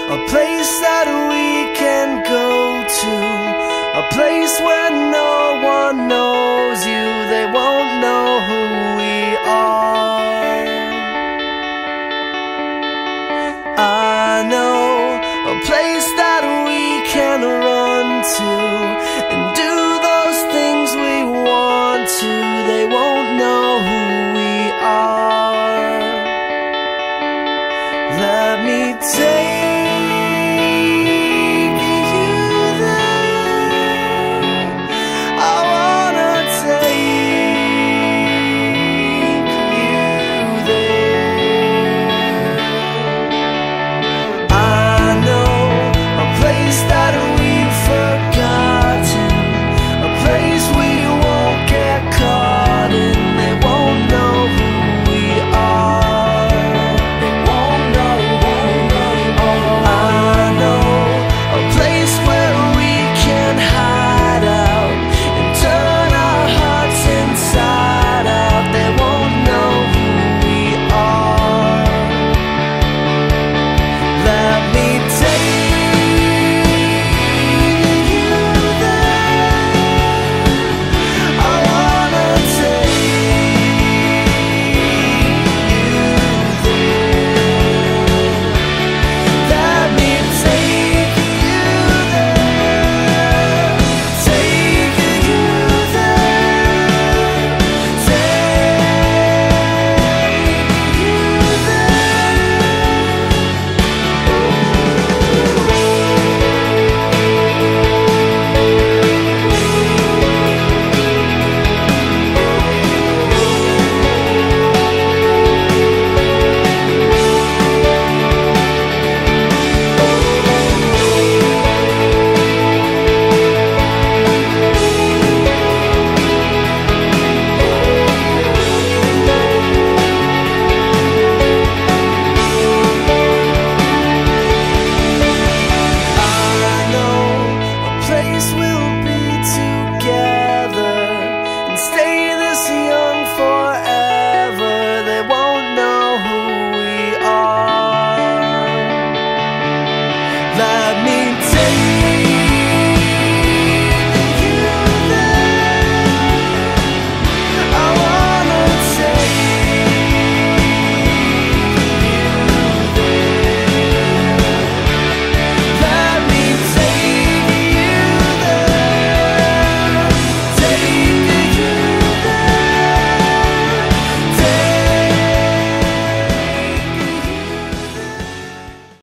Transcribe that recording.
a place that we can go to, a place where no one knows you, they won't know who we are. I know a place that we can run to and do those things we want to, they won't know who we are. Let me take